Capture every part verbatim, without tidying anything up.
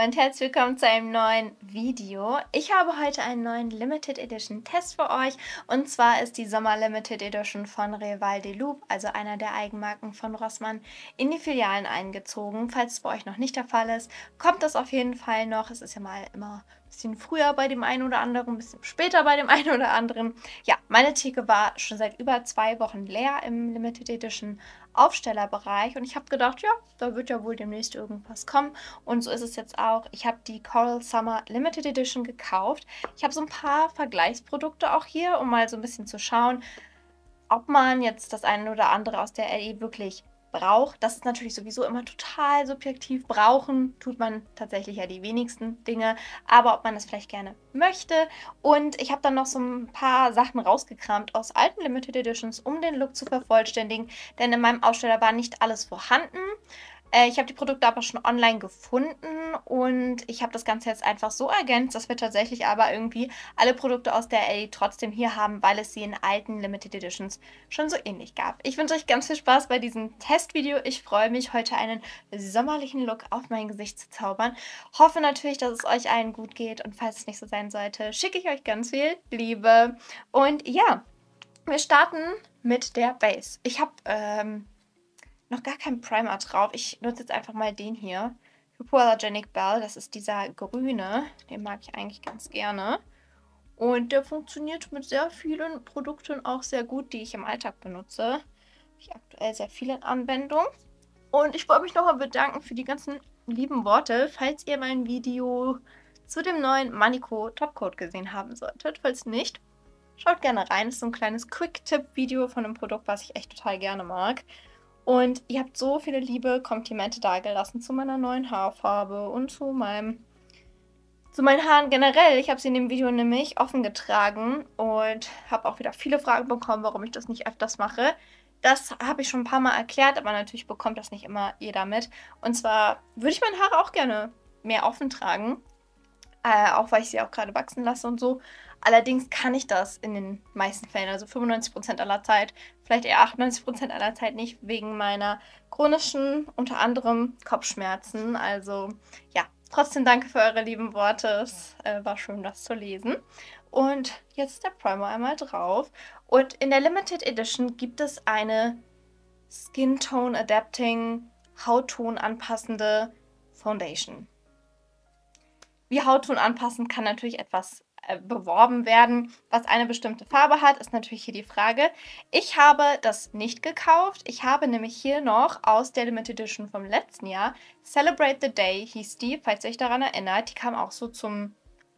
und herzlich willkommen zu einem neuen Video. Ich habe heute einen neuen Limited Edition Test für euch und zwar ist die Sommer Limited Edition von Rival de Loop, also einer der Eigenmarken von Rossmann, in die Filialen eingezogen. Falls es bei euch noch nicht der Fall ist, kommt das auf jeden Fall noch. Es ist ja mal immer ein bisschen früher bei dem einen oder anderen, ein bisschen später bei dem einen oder anderen. Ja, meine Theke war schon seit über zwei Wochen leer im Limited Edition Aufstellerbereich und ich habe gedacht, ja, da wird ja wohl demnächst irgendwas kommen und so ist es jetzt auch. Ich habe die Coral Summer Limited Edition gekauft. Ich habe so ein paar Vergleichsprodukte auch hier, um mal so ein bisschen zu schauen, ob man jetzt das eine oder andere aus der L E wirklich braucht. Das ist natürlich sowieso immer total subjektiv. Brauchen tut man tatsächlich ja die wenigsten Dinge, aber ob man das vielleicht gerne möchte. Und ich habe dann noch so ein paar Sachen rausgekramt aus alten Limited Editions, um den Look zu vervollständigen, denn in meinem Aussteller war nicht alles vorhanden. Äh, ich habe die Produkte aber schon online gefunden und ich habe das Ganze jetzt einfach so ergänzt, dass wir tatsächlich aber irgendwie alle Produkte aus der L E trotzdem hier haben, weil es sie in alten Limited Editions schon so ähnlich gab. Ich wünsche euch ganz viel Spaß bei diesem Testvideo. Ich freue mich, heute einen sommerlichen Look auf mein Gesicht zu zaubern. Hoffe natürlich, dass es euch allen gut geht und falls es nicht so sein sollte, schicke ich euch ganz viel Liebe. Und ja, wir starten mit der Base. Ich habe ähm, noch gar kein Primer drauf. Ich nutze jetzt einfach mal den hier. Hypoallergenic Bell, das ist dieser grüne. Den mag ich eigentlich ganz gerne. Und der funktioniert mit sehr vielen Produkten auch sehr gut, die ich im Alltag benutze. Habe ich aktuell sehr viele in Anwendung. Und ich wollte mich nochmal bedanken für die ganzen lieben Worte, falls ihr mein Video zu dem neuen Maniko Topcoat gesehen haben solltet. Falls nicht, schaut gerne rein. Das ist so ein kleines Quick-Tip-Video von einem Produkt, was ich echt total gerne mag. Und ihr habt so viele liebe Komplimente dagelassen zu meiner neuen Haarfarbe und zu meinem, zu meinen Haaren generell. Ich habe sie in dem Video nämlich offen getragen und habe auch wieder viele Fragen bekommen, warum ich das nicht öfters mache. Das habe ich schon ein paar Mal erklärt, aber natürlich bekommt das nicht immer jeder mit. Und zwar würde ich meine Haare auch gerne mehr offen tragen, äh, auch weil ich sie auch gerade wachsen lasse und so. Allerdings kann ich das in den meisten Fällen, also fünfundneunzig Prozent aller Zeit, vielleicht eher achtundneunzig Prozent aller Zeit nicht, wegen meiner chronischen, unter anderem Kopfschmerzen. Also ja, trotzdem danke für eure lieben Worte. Es äh, war schön, das zu lesen. Und jetzt ist der Primer einmal drauf. Und in der Limited Edition gibt es eine Skin Tone Adapting, Hautton anpassende Foundation. Wie Hautton anpassen kann natürlich etwas äh, beworben werden, was eine bestimmte Farbe hat, ist natürlich hier die Frage. Ich habe das nicht gekauft. Ich habe nämlich hier noch aus der Limited Edition vom letzten Jahr, Celebrate the Day hieß die, falls ihr euch daran erinnert. Die kam auch so zum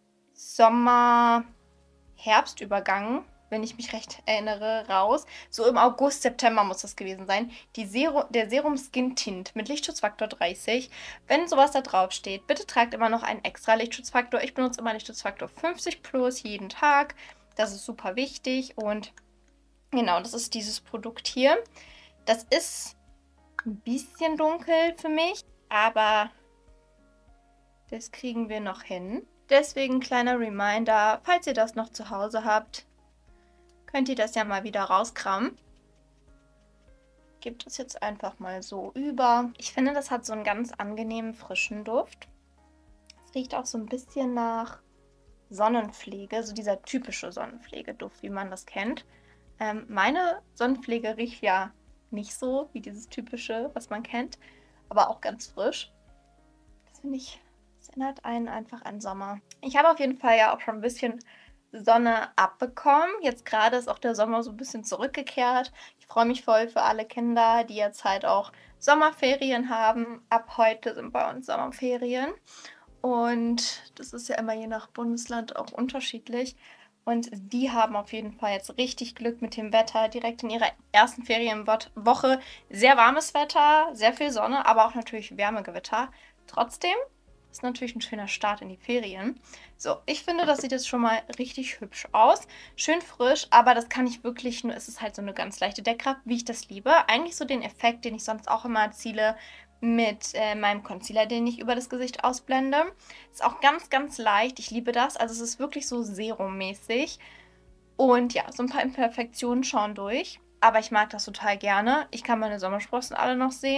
Sommer-Herbstübergang, wenn ich mich recht erinnere, raus. So im August, September muss das gewesen sein. Die Serum, der Serum Skin Tint mit Lichtschutzfaktor dreißig. Wenn sowas da drauf steht, bitte tragt immer noch einen extra Lichtschutzfaktor. Ich benutze immer Lichtschutzfaktor fünfzig plus jeden Tag. Das ist super wichtig. Und genau, das ist dieses Produkt hier. Das ist ein bisschen dunkel für mich, aber das kriegen wir noch hin. Deswegen kleiner Reminder, falls ihr das noch zu Hause habt, könnt ihr das ja mal wieder rauskramen. Gebt es jetzt einfach mal so über. Ich finde, das hat so einen ganz angenehmen, frischen Duft. Es riecht auch so ein bisschen nach Sonnenpflege, so dieser typische Sonnenpflegeduft, wie man das kennt. Ähm, meine Sonnenpflege riecht ja nicht so wie dieses typische, was man kennt, aber auch ganz frisch. Das finde ich, das erinnert einen einfach an Sommer. Ich habe auf jeden Fall ja auch schon ein bisschen Sonne abbekommen. Jetzt gerade ist auch der Sommer so ein bisschen zurückgekehrt. Ich freue mich voll für alle Kinder, die jetzt halt auch Sommerferien haben. Ab heute sind bei uns Sommerferien. Und das ist ja immer je nach Bundesland auch unterschiedlich. Und die haben auf jeden Fall jetzt richtig Glück mit dem Wetter. Direkt in ihrer ersten Ferienwoche sehr warmes Wetter, sehr viel Sonne, aber auch natürlich Wärmegewitter. Trotzdem ist natürlich ein schöner Start in die Ferien. So, ich finde, das sieht jetzt schon mal richtig hübsch aus. Schön frisch, aber das kann ich wirklich nur, es ist halt so eine ganz leichte Deckkraft, wie ich das liebe. Eigentlich so den Effekt, den ich sonst auch immer erziele mit äh, meinem Concealer, den ich über das Gesicht ausblende. Ist auch ganz, ganz leicht. Ich liebe das. Also es ist wirklich so serummäßig. Und ja, so ein paar Imperfektionen schauen durch. Aber ich mag das total gerne. Ich kann meine Sommersprossen alle noch sehen.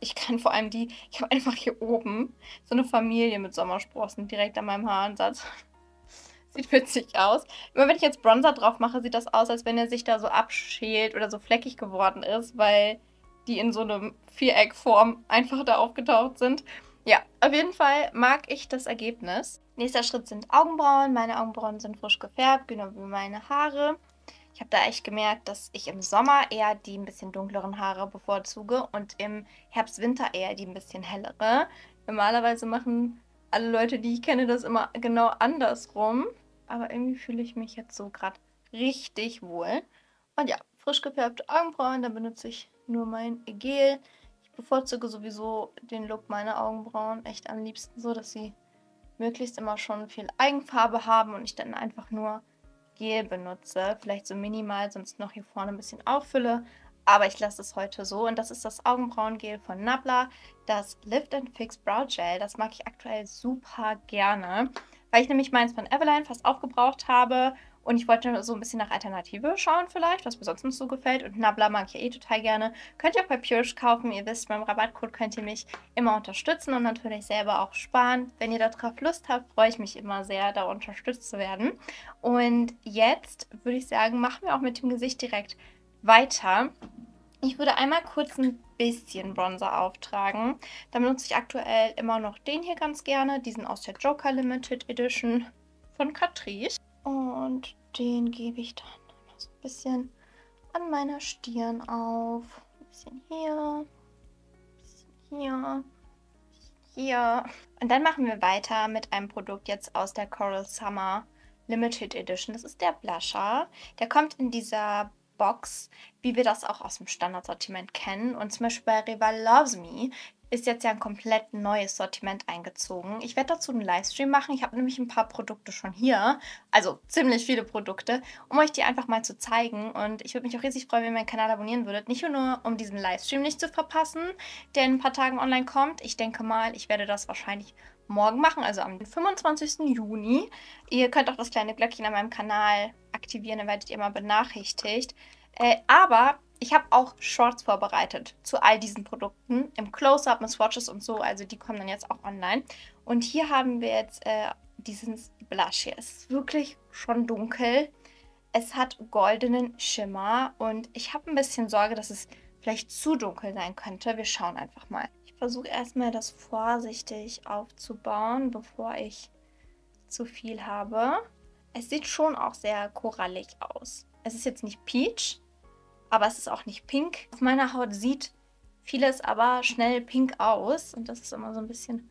Ich kann vor allem die, ich habe einfach hier oben so eine Familie mit Sommersprossen direkt an meinem Haaransatz. Sieht witzig aus. Immer wenn ich jetzt Bronzer drauf mache, sieht das aus, als wenn er sich da so abschält oder so fleckig geworden ist, weil die in so einem Viereckform einfach da aufgetaucht sind. Ja, auf jeden Fall mag ich das Ergebnis. Nächster Schritt sind Augenbrauen. Meine Augenbrauen sind frisch gefärbt, genau wie meine Haare. Ich habe da echt gemerkt, dass ich im Sommer eher die ein bisschen dunkleren Haare bevorzuge und im Herbst, Winter eher die ein bisschen hellere. Normalerweise machen alle Leute, die ich kenne, das immer genau andersrum. Aber irgendwie fühle ich mich jetzt so gerade richtig wohl. Und ja, frisch gefärbte Augenbrauen, da benutze ich nur mein Gel. Ich bevorzuge sowieso den Look meiner Augenbrauen echt am liebsten so, dass sie möglichst immer schon viel Eigenfarbe haben und ich dann einfach nur Gel benutze. Vielleicht so minimal, sonst noch hier vorne ein bisschen auffülle. Aber ich lasse es heute so. Und das ist das Augenbrauengel von Nabla, das Lift and Fix Brow Gel. Das mag ich aktuell super gerne, weil ich nämlich meins von Eveline fast aufgebraucht habe. Und ich wollte so ein bisschen nach Alternative schauen vielleicht, was mir sonst noch so gefällt. Und Nabla mag ich ja eh total gerne. Könnt ihr auch bei Purish kaufen. Ihr wisst, mit dem Rabattcode könnt ihr mich immer unterstützen und natürlich selber auch sparen. Wenn ihr darauf Lust habt, freue ich mich immer sehr, da unterstützt zu werden. Und jetzt würde ich sagen, machen wir auch mit dem Gesicht direkt weiter. Ich würde einmal kurz ein bisschen Bronzer auftragen. Da benutze ich aktuell immer noch den hier ganz gerne. Diesen aus der Joker Limited Edition von Catrice. Und den gebe ich dann noch so ein bisschen an meiner Stirn auf. Ein bisschen hier, ein bisschen hier, ein bisschen hier. Und dann machen wir weiter mit einem Produkt jetzt aus der Coral Summer Limited Edition. Das ist der Blusher. Der kommt in dieser Box, wie wir das auch aus dem Standardsortiment kennen. Und zum Beispiel bei Rival Loves Me ist jetzt ja ein komplett neues Sortiment eingezogen. Ich werde dazu einen Livestream machen. Ich habe nämlich ein paar Produkte schon hier, also ziemlich viele Produkte, um euch die einfach mal zu zeigen. Und ich würde mich auch riesig freuen, wenn ihr meinen Kanal abonnieren würdet. Nicht nur, um diesen Livestream nicht zu verpassen, der in ein paar Tagen online kommt. Ich denke mal, ich werde das wahrscheinlich morgen machen, also am fünfundzwanzigsten Juni. Ihr könnt auch das kleine Glöckchen an meinem Kanal aktivieren, dann werdet ihr mal benachrichtigt. Äh, aber ich habe auch Shorts vorbereitet zu all diesen Produkten im Close-Up mit Swatches und so, also die kommen dann jetzt auch online. Und hier haben wir jetzt äh, diesen Blush hier. Es ist wirklich schon dunkel. Es hat goldenen Schimmer und ich habe ein bisschen Sorge, dass es vielleicht zu dunkel sein könnte. Wir schauen einfach mal. Ich versuche erstmal das vorsichtig aufzubauen, bevor ich zu viel habe. Es sieht schon auch sehr korallig aus. Es ist jetzt nicht Peach, aber es ist auch nicht pink. Auf meiner Haut sieht vieles aber schnell pink aus und das ist immer so ein bisschen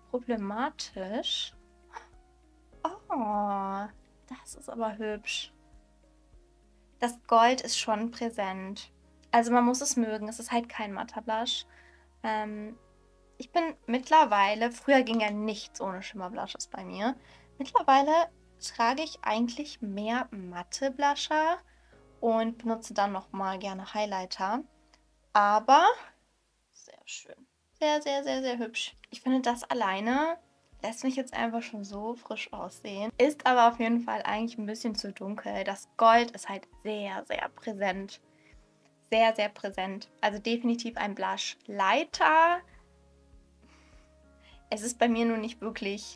problematisch. Oh, das ist aber hübsch. Das Gold ist schon präsent. Also man muss es mögen. Es ist halt kein matter Blush. Ähm, ich bin mittlerweile, früher ging ja nichts ohne Schimmerblushes bei mir. Mittlerweile trage ich eigentlich mehr matte Blusher und benutze dann nochmal gerne Highlighter. Aber sehr schön. Sehr, sehr, sehr, sehr hübsch. Ich finde, das alleine lässt mich jetzt einfach schon so frisch aussehen. Ist aber auf jeden Fall eigentlich ein bisschen zu dunkel. Das Gold ist halt sehr, sehr präsent. Sehr, sehr präsent. Also definitiv ein Blush Lighter. Es ist bei mir nur nicht wirklich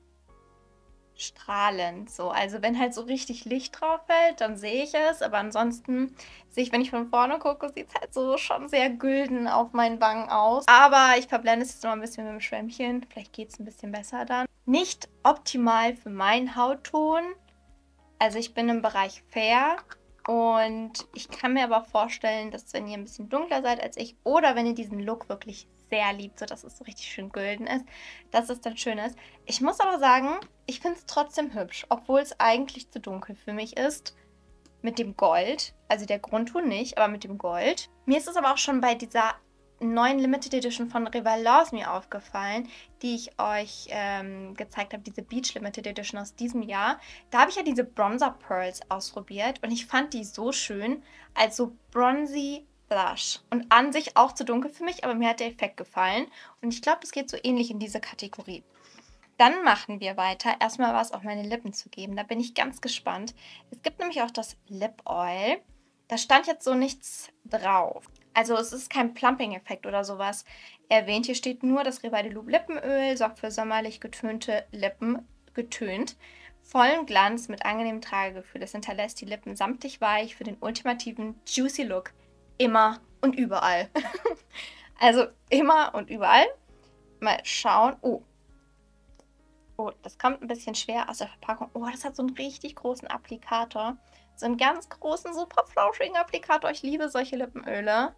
strahlend so. Also wenn halt so richtig Licht drauf fällt, dann sehe ich es. Aber ansonsten sehe ich, wenn ich von vorne gucke, sieht es halt so schon sehr gülden auf meinen Wangen aus. Aber ich verblende es jetzt noch ein bisschen mit dem Schwämmchen. Vielleicht geht es ein bisschen besser dann. Nicht optimal für meinen Hautton. Also ich bin im Bereich Fair. Und ich kann mir aber vorstellen, dass wenn ihr ein bisschen dunkler seid als ich oder wenn ihr diesen Look wirklich sehr liebt, sodass es so richtig schön gülden ist, dass es dann schön ist. Ich muss aber sagen, ich finde es trotzdem hübsch, obwohl es eigentlich zu dunkel für mich ist. Mit dem Gold, also der Grundton nicht, aber mit dem Gold. Mir ist es aber auch schon bei dieser neuen Limited Edition von Rival Loves Me aufgefallen, die ich euch ähm, gezeigt habe, diese Beach Limited Edition aus diesem Jahr. Da habe ich ja diese Bronzer Pearls ausprobiert und ich fand die so schön als so bronzy Blush. Und an sich auch zu dunkel für mich, aber mir hat der Effekt gefallen. Und ich glaube, es geht so ähnlich in diese Kategorie. Dann machen wir weiter, erstmal was auf meine Lippen zu geben. Da bin ich ganz gespannt. Es gibt nämlich auch das Lip Oil. Da stand jetzt so nichts drauf. Also es ist kein Plumping-Effekt oder sowas. erwähnt. Hier steht nur, das Rival de Loop Lippenöl sorgt für sommerlich getönte Lippen, getönt, vollen Glanz mit angenehmem Tragegefühl. Es hinterlässt die Lippen samtig weich für den ultimativen Juicy Look. Immer und überall. Also immer und überall. Mal schauen. Oh. Oh, das kommt ein bisschen schwer aus der Verpackung. Oh, das hat so einen richtig großen Applikator. So einen ganz großen, super flauschigen Applikator. Ich liebe solche Lippenöle.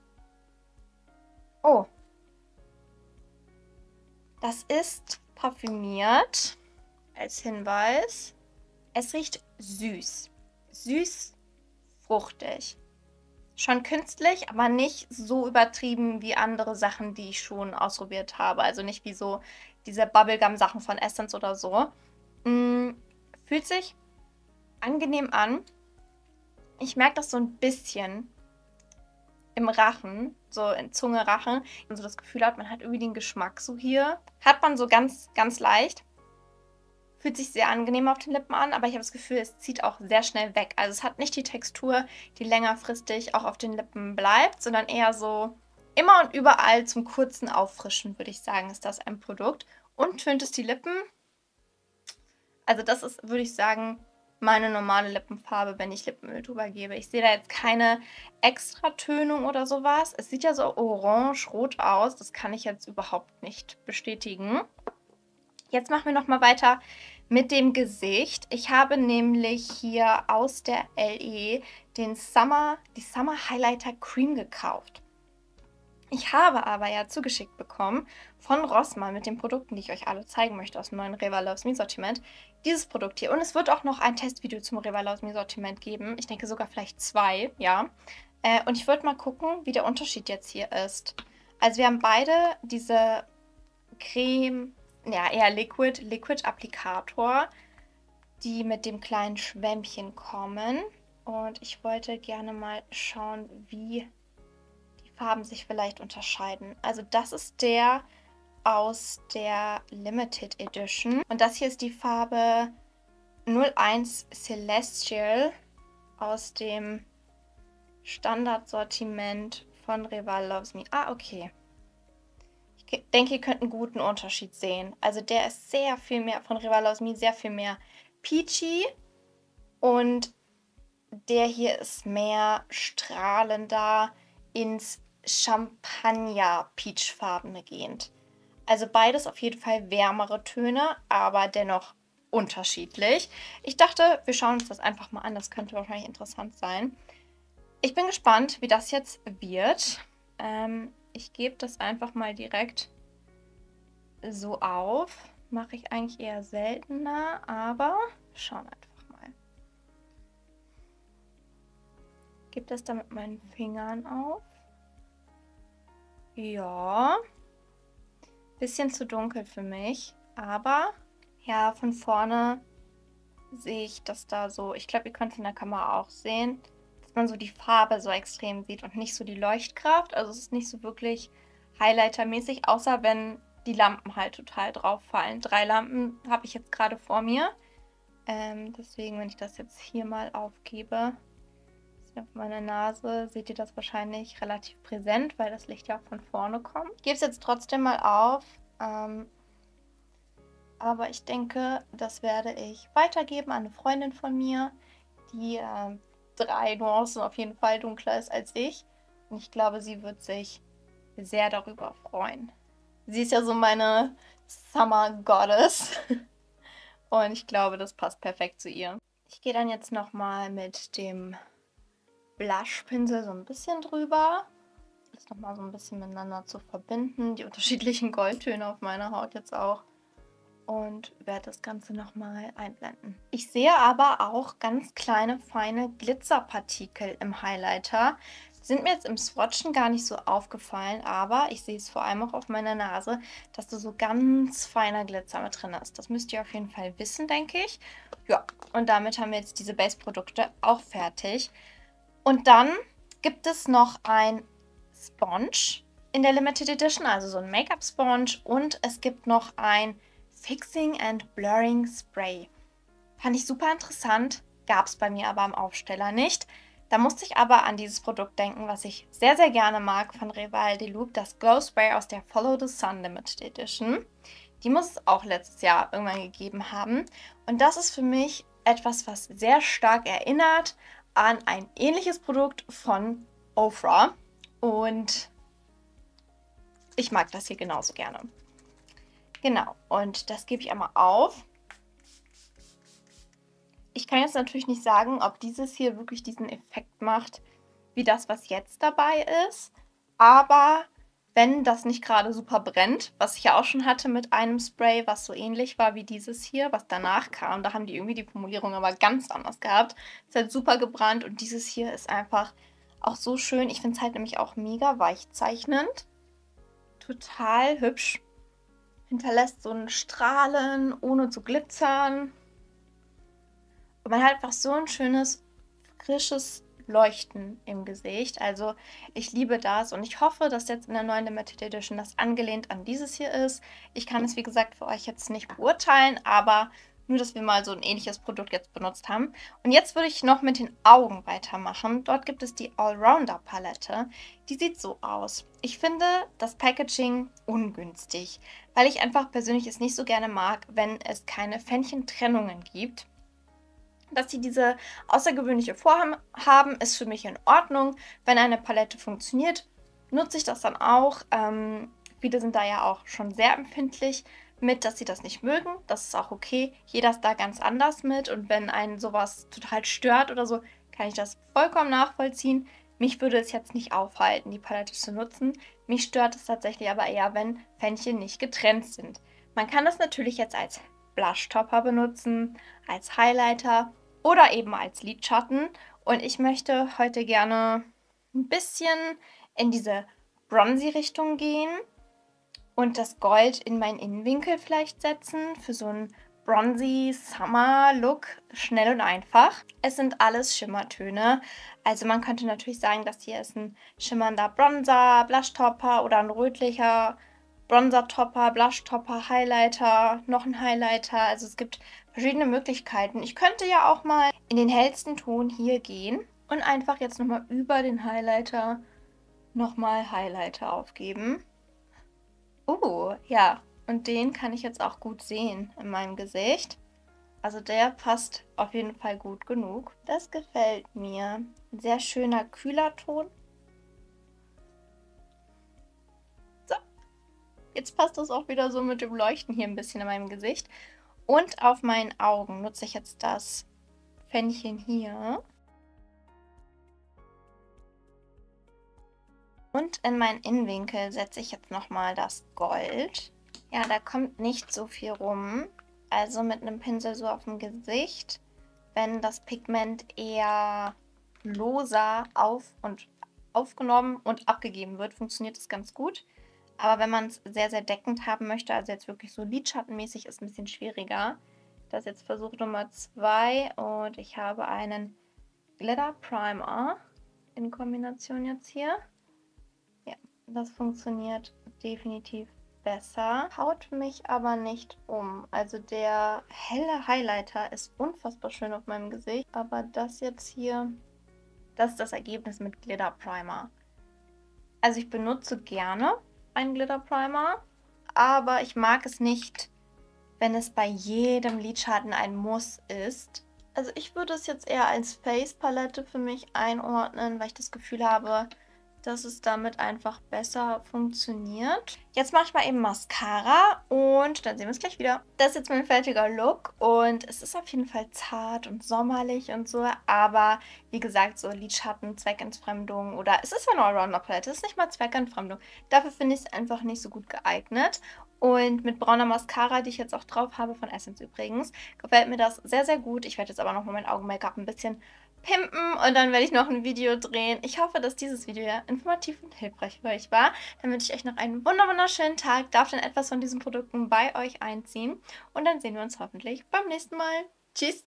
Oh. Das ist parfümiert. Als Hinweis. Es riecht süß. Süß, fruchtig. Schon künstlich, aber nicht so übertrieben wie andere Sachen, die ich schon ausprobiert habe. Also nicht wie so diese Bubblegum-Sachen von Essence oder so. Hm, fühlt sich angenehm an. Ich merke das so ein bisschen im Rachen, so in Zunge, Rachen. Und so das Gefühl hat, man hat irgendwie den Geschmack so hier. Hat man so ganz, ganz leicht. Fühlt sich sehr angenehm auf den Lippen an, aber ich habe das Gefühl, es zieht auch sehr schnell weg. Also es hat nicht die Textur, die längerfristig auch auf den Lippen bleibt, sondern eher so immer und überall zum kurzen Auffrischen, würde ich sagen, ist das ein Produkt. Und tönt es die Lippen? Also das ist, würde ich sagen, meine normale Lippenfarbe, wenn ich Lippenöl drüber gebe. Ich sehe da jetzt keine Extratönung oder sowas. Es sieht ja so orange-rot aus. Das kann ich jetzt überhaupt nicht bestätigen. Jetzt machen wir nochmal weiter mit dem Gesicht. Ich habe nämlich hier aus der L E den Summer, die Summer Highlighter Cream gekauft. Ich habe aber ja zugeschickt bekommen von Rossmann mit den Produkten, die ich euch alle zeigen möchte aus dem neuen Reva Loves Me Sortiment, dieses Produkt hier. Und es wird auch noch ein Testvideo zum Reva Loves Me Sortiment geben. Ich denke sogar vielleicht zwei, ja. Äh, und ich würde mal gucken, wie der Unterschied jetzt hier ist. Also wir haben beide diese Creme, ja eher Liquid, Liquid Applikator, die mit dem kleinen Schwämmchen kommen. Und ich wollte gerne mal schauen, wie Farben sich vielleicht unterscheiden. Also das ist der aus der Limited Edition. Und das hier ist die Farbe null eins Celestial aus dem Standardsortiment von Reva Loves Me. Ah, okay. Ich denke, ihr könnt einen guten Unterschied sehen. Also der ist sehr viel mehr, von Reva Loves Me, sehr viel mehr peachy. Und der hier ist mehr strahlender ins Champagner-Peachfarbene gehend. Also beides auf jeden Fall wärmere Töne, aber dennoch unterschiedlich. Ich dachte, wir schauen uns das einfach mal an. Das könnte wahrscheinlich interessant sein. Ich bin gespannt, wie das jetzt wird. Ähm, ich gebe das einfach mal direkt so auf. Mache ich eigentlich eher seltener, aber schauen einfach mal. Ich gebe das da mit meinen Fingern auf. Ja, bisschen zu dunkel für mich, aber ja, von vorne sehe ich das da so. Ich glaube, ihr könnt es in der Kamera auch sehen, dass man so die Farbe so extrem sieht und nicht so die Leuchtkraft. Also es ist nicht so wirklich Highlighter-mäßig, außer wenn die Lampen halt total drauf fallen. Drei Lampen habe ich jetzt gerade vor mir. Ähm, deswegen, wenn ich das jetzt hier mal aufgebe, auf meiner Nase seht ihr das wahrscheinlich relativ präsent, weil das Licht ja auch von vorne kommt. Ich gebe es jetzt trotzdem mal auf, ähm, aber ich denke, das werde ich weitergeben an eine Freundin von mir, die äh, drei Nuancen auf jeden Fall dunkler ist als ich. Und ich glaube, sie wird sich sehr darüber freuen. Sie ist ja so meine Summer Goddess und ich glaube, das passt perfekt zu ihr. Ich gehe dann jetzt nochmal mit dem Blushpinsel so ein bisschen drüber, das nochmal so ein bisschen miteinander zu verbinden, die unterschiedlichen Goldtöne auf meiner Haut jetzt auch, und werde das Ganze nochmal einblenden. Ich sehe aber auch ganz kleine, feine Glitzerpartikel im Highlighter. Sind mir jetzt im Swatchen gar nicht so aufgefallen, aber ich sehe es vor allem auch auf meiner Nase, dass da so ganz feiner Glitzer mit drin ist. Das müsst ihr auf jeden Fall wissen, denke ich. Ja, und damit haben wir jetzt diese Base-Produkte auch fertig. Und dann gibt es noch ein Sponge in der Limited Edition, also so ein Make-up-Sponge. Und es gibt noch ein Fixing and Blurring Spray. Fand ich super interessant, gab es bei mir aber am Aufsteller nicht. Da musste ich aber an dieses Produkt denken, was ich sehr, sehr gerne mag von Rival de Loop, das Glow Spray aus der Follow the Sun Limited Edition. Die muss es auch letztes Jahr irgendwann gegeben haben. Und das ist für mich etwas, was sehr stark erinnert an ein ähnliches Produkt von Ofra. Und ich mag das hier genauso gerne. Genau, und das gebe ich einmal auf. Ich kann jetzt natürlich nicht sagen, ob dieses hier wirklich diesen Effekt macht, wie das, was jetzt dabei ist. Aber wenn das nicht gerade super brennt, was ich ja auch schon hatte mit einem Spray, was so ähnlich war wie dieses hier, was danach kam, da haben die irgendwie die Formulierung aber ganz anders gehabt. Es hat super gebrannt und dieses hier ist einfach auch so schön. Ich finde es halt nämlich auch mega weichzeichnend. Total hübsch. Hinterlässt so ein Strahlen, ohne zu glitzern. Und man hat einfach so ein schönes, frisches Leuchten im Gesicht. Also ich liebe das und ich hoffe, dass jetzt in der neuen Limited Edition das angelehnt an dieses hier ist. Ich kann es, wie gesagt, für euch jetzt nicht beurteilen, aber nur, dass wir mal so ein ähnliches Produkt jetzt benutzt haben. Und jetzt würde ich noch mit den Augen weitermachen. Dort gibt es die Allrounder Palette. Die sieht so aus. Ich finde das Packaging ungünstig, weil ich einfach persönlich es nicht so gerne mag, wenn es keine Fänchentrennungen gibt. Dass sie diese außergewöhnliche Form haben, ist für mich in Ordnung. Wenn eine Palette funktioniert, nutze ich das dann auch. Ähm, viele sind da ja auch schon sehr empfindlich mit, dass sie das nicht mögen. Das ist auch okay. Jeder ist da ganz anders mit. Und wenn einen sowas total stört oder so, kann ich das vollkommen nachvollziehen. Mich würde es jetzt nicht aufhalten, die Palette zu nutzen. Mich stört es tatsächlich aber eher, wenn Fännchen nicht getrennt sind. Man kann das natürlich jetzt als Blush-Topper benutzen, als Highlighter oder eben als Lidschatten. Und ich möchte heute gerne ein bisschen in diese Bronzy-Richtung gehen und das Gold in meinen Innenwinkel vielleicht setzen für so einen Bronzy Summer Look, schnell und einfach. Es sind alles Schimmertöne. Also man könnte natürlich sagen, das hier ist ein schimmernder Bronzer, Blush-Topper oder ein rötlicher Bronzer-Topper, Blush-Topper, Highlighter, noch ein Highlighter. Also es gibt verschiedene Möglichkeiten. Ich könnte ja auch mal in den hellsten Ton hier gehen und einfach jetzt nochmal über den Highlighter nochmal Highlighter aufgeben. Oh, ja. Und den kann ich jetzt auch gut sehen in meinem Gesicht. Also der passt auf jeden Fall gut genug. Das gefällt mir. Ein sehr schöner, kühler Ton. So. Jetzt passt das auch wieder so mit dem Leuchten hier ein bisschen in meinem Gesicht. Und auf meinen Augen nutze ich jetzt das Fännchen hier. Und in meinen Innenwinkel setze ich jetzt nochmal das Gold. Ja, da kommt nicht so viel rum. Also mit einem Pinsel so auf dem Gesicht. Wenn das Pigment eher loser auf und aufgenommen und abgegeben wird, funktioniert das ganz gut. Aber wenn man es sehr, sehr deckend haben möchte, also jetzt wirklich so lidschattenmäßig, ist ein bisschen schwieriger. Das ist jetzt Versuch Nummer zwei und ich habe einen Glitter Primer in Kombination jetzt hier. Das funktioniert definitiv besser, haut mich aber nicht um. Also der helle Highlighter ist unfassbar schön auf meinem Gesicht, aber das jetzt hier, das ist das Ergebnis mit Glitter Primer. Also ich benutze gerne einen Glitter Primer, aber ich mag es nicht, wenn es bei jedem Lidschatten ein Muss ist. Also ich würde es jetzt eher als Face Palette für mich einordnen, weil ich das Gefühl habe, dass es damit einfach besser funktioniert. Jetzt mache ich mal eben Mascara und dann sehen wir uns gleich wieder. Das ist jetzt mein fertiger Look und es ist auf jeden Fall zart und sommerlich und so, aber wie gesagt, so Lidschatten, Zweckentfremdung oder es ist ja eine Allrounder-Palette, es ist nicht mal Zweckentfremdung. Dafür finde ich es einfach nicht so gut geeignet. Und mit brauner Mascara, die ich jetzt auch drauf habe, von Essence übrigens, gefällt mir das sehr, sehr gut. Ich werde jetzt aber noch mal mein Augen-Make-up ein bisschen pimpen und dann werde ich noch ein Video drehen. Ich hoffe, dass dieses Video ja informativ und hilfreich für euch war. Dann wünsche ich euch noch einen wunderschönen Tag, darf dann etwas von diesen Produkten bei euch einziehen und dann sehen wir uns hoffentlich beim nächsten Mal. Tschüss!